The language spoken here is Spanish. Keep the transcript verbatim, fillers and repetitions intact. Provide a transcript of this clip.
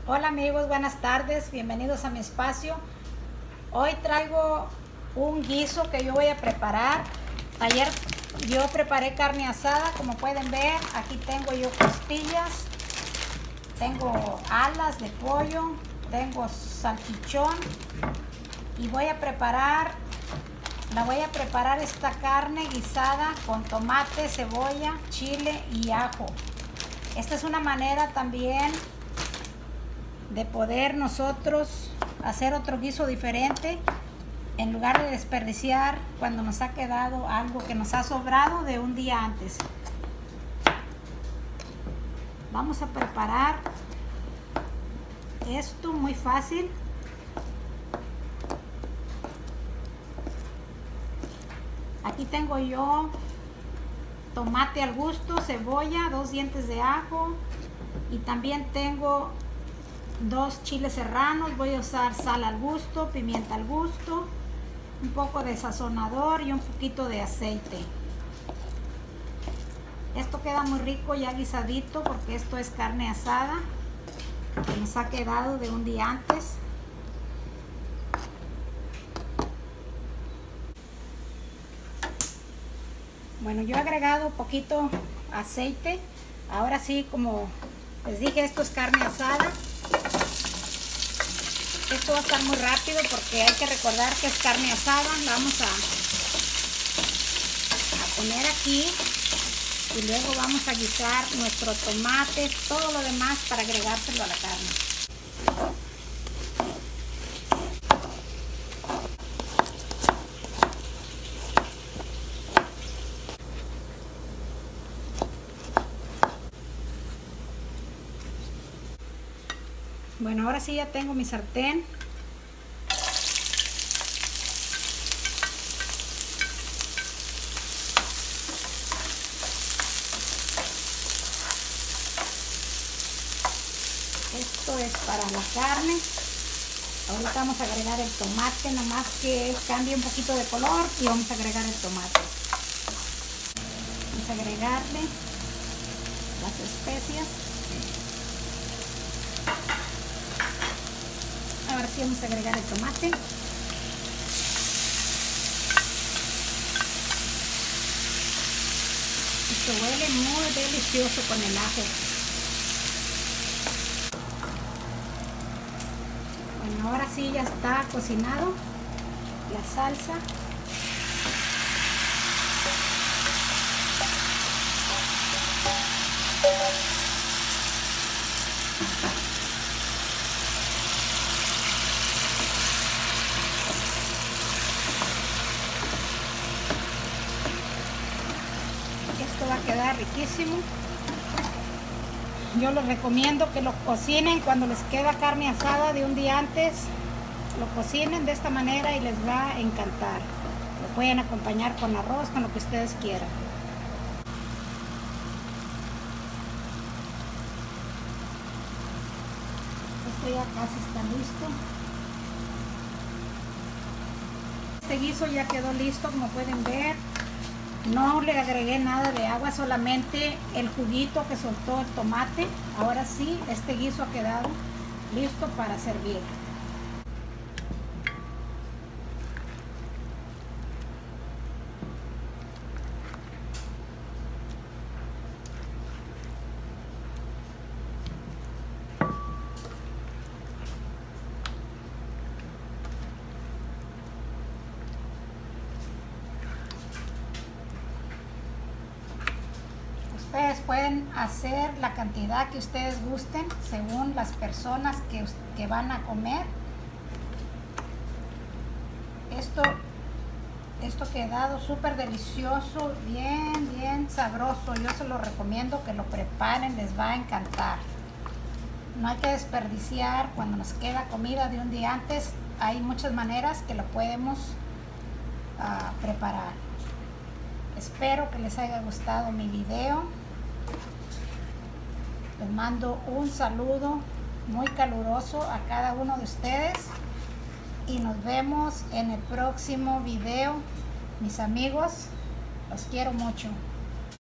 Hola amigos, buenas tardes, bienvenidos a mi espacio. Hoy traigo un guiso que yo voy a preparar. Ayer yo preparé carne asada, como pueden ver. Aquí tengo yo costillas, tengo alas de pollo, tengo salchichón y voy a preparar, la voy a preparar esta carne guisada con tomate, cebolla, chile y ajo. Esta es una manera también de poder nosotros hacer otro guiso diferente en lugar de desperdiciar cuando nos ha quedado algo que nos ha sobrado de un día antes. Vamos a preparar esto muy fácil. Aquí tengo yo tomate al gusto, cebolla, dos dientes de ajo y también tengo dos chiles serranos. Voy a usar sal al gusto, pimienta al gusto, un poco de sazonador y un poquito de aceite. Esto queda muy rico ya guisadito porque esto es carne asada que nos ha quedado de un día antes. Bueno, yo he agregado un poquito aceite. Ahora sí, como les dije, esto es carne asada. Esto va a estar muy rápido porque hay que recordar que es carne asada. La vamos a, a poner aquí y luego vamos a guisar nuestro tomate, todo lo demás para agregárselo a la carne. Bueno, ahora sí ya tengo mi sartén. Esto es para la carne. Ahorita vamos a agregar el tomate, nomás que cambie un poquito de color, y vamos a agregar el tomate. Vamos a agregarle las especias. Ahora sí vamos a agregar el tomate. Esto huele muy delicioso con el ajo. Bueno, ahora sí ya está cocinado la salsa. Esto va a quedar riquísimo. Yo les recomiendo que lo cocinen cuando les queda carne asada de un día antes. Lo cocinen de esta manera y les va a encantar. Lo pueden acompañar con arroz, con lo que ustedes quieran. Esto ya casi está listo. Este guiso ya quedó listo, como pueden ver. No le agregué nada de agua, solamente el juguito que soltó el tomate. Ahora sí, este guiso ha quedado listo para servir. Ustedes pueden hacer la cantidad que ustedes gusten según las personas que, que van a comer. Esto, esto ha quedado súper delicioso, bien, bien sabroso. Yo se lo recomiendo que lo preparen, les va a encantar. No hay que desperdiciar cuando nos queda comida de un día antes. Hay muchas maneras que lo podemos uh, preparar. Espero que les haya gustado mi video. Les mando un saludo muy caluroso a cada uno de ustedes y nos vemos en el próximo video. Mis amigos, los quiero mucho.